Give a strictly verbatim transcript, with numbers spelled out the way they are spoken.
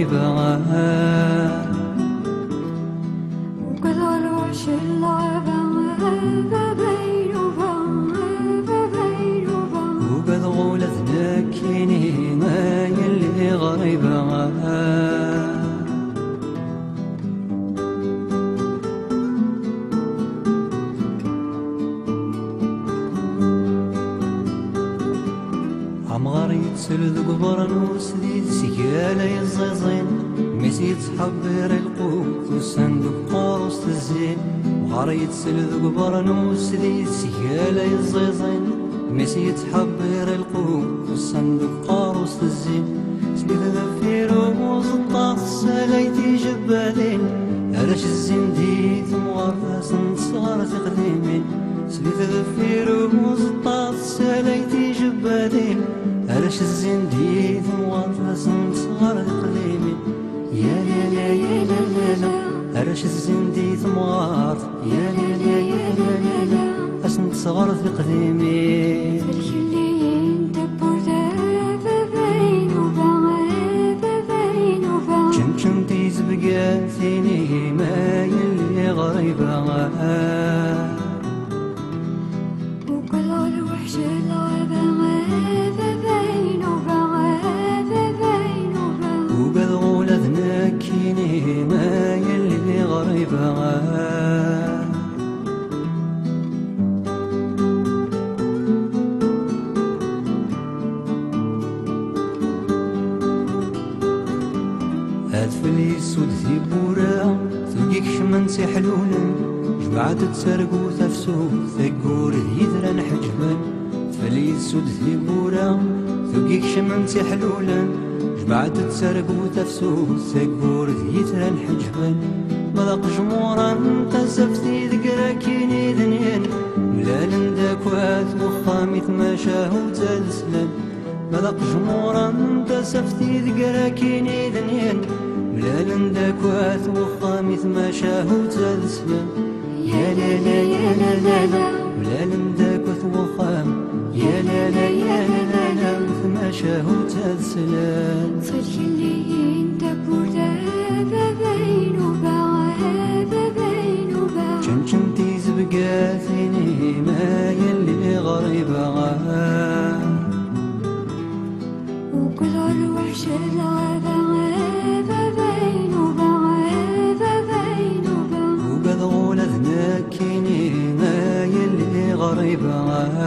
غريبة وقد الوحش اللعبة بين وبين وقد غولتنا كيني ما يلي غريبة عمغار يتسل ذو قبرنوس دي سيكالا يزيزين ميسي يتحبر القوت والصندوق قاروس تزين عمغار يتسل ذو قبرنوس دي سيكالا يزيزين ميسي يتحبر القوت والصندوق قاروس تزين سليت ذفير وزطاس سلايتي جبالين علاش الزين ديت مغرس صغار تقديمين سليت ذفير وزطاس سلايتي جبالين علاش الزين ديت مغرس صغار تقديمين يا لا لا يا لا لا لا علاش الزين ديت مغرس يا لا لا يا لا لا لا اسنت صغار تقديمين بقاتيني ما يلي غريبة وكل الوحش اللعبة بين وبين وقد غولتنا كيني ما يلي غريبة هاتفلي السود في بورا تلقيك شمنتي حلولا جمعت تسرقو تفسو ثقور يدرا حجبا تفلي السود في بورا تلقيك شمنتي حلولا جمعت تسرقو تفسو ثقور يدرا حجبا مذاق جمورا تزفتي ذكرا كيني ذنين ملال داكوات وخامي تماشاه وتلسلان مذاق جمورا تزفتي ذكرا كيني ذنين ملال داكوات وخامي تماشاه وتلسلان يا لا لا يا لا لا لا ملال داكوات وخام يا لا لا يا لا لا لا تماشاه وتلسلان صدق اللي انت بوردا بين وبين شمشمتي زبقاتيني ما يلي غريبة وكل الوحش اللعبة بين وبين وقد غولتنا كيني ما يلي غريبة